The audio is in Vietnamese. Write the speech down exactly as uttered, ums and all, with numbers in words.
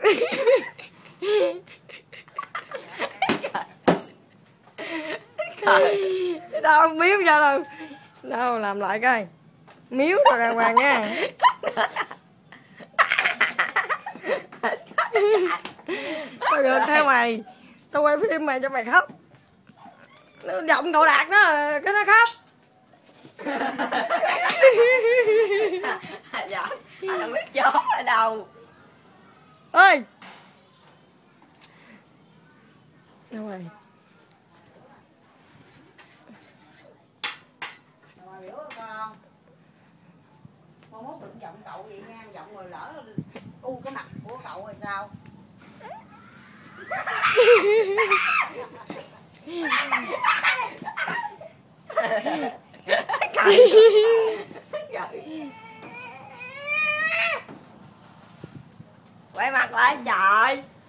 Đâu miếu ra đâu. Đâu làm lại coi. Miếu rồi đàng hoàng nha. Tao được theo mày. Tao quay phim mày cho mày khóc. Nó giọng cậu Đạt đó cái nó khóc. Dạ, anh không biết chó ở đâu. Ơi. Đâu rồi? Rồi hiểu không con? Con mốt đừng giọng cậu vậy nha, giọng rồi lỡ u cái mặt của cậu rồi sao? Quay mặt lại trời.